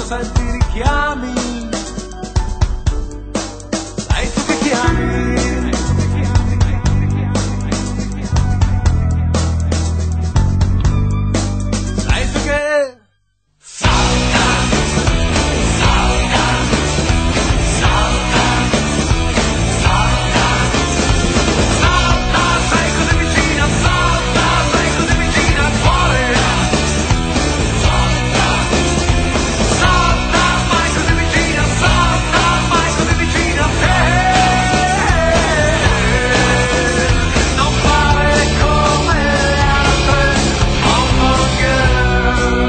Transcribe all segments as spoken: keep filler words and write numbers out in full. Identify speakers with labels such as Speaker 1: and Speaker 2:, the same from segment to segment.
Speaker 1: senti i richiami, sei tu che chiami. Sei tu che salta, salta, salta, salta, salta, sei così vicina, salta, sei così vicina al cuore. Salta, salta, mai così vicina, salta, mai così vicina a te. Non fare come le altre, oh no girl.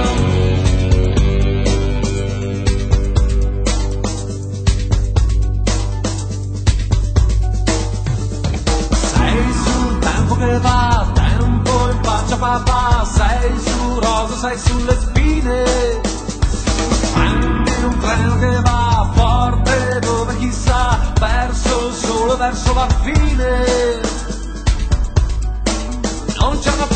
Speaker 1: Sei sul tempo che va, tempo in faccia papà, sei su rosa, sei sulle spine. Prendi un treno che va forte dove chissà, verso il sole, verso la fine. Non c'è una